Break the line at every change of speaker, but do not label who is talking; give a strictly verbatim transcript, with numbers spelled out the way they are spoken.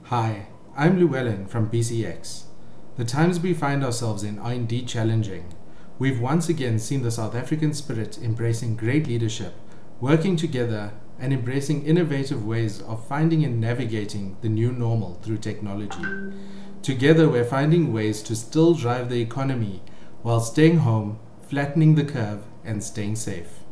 Hi, I'm Llewellyn from B C X. The times we find ourselves in are indeed challenging. We've once again seen the South African spirit embracing great leadership, working together and embracing innovative ways of finding and navigating the new normal through technology. Together we're finding ways to still drive the economy while staying home, flattening the curve and staying safe.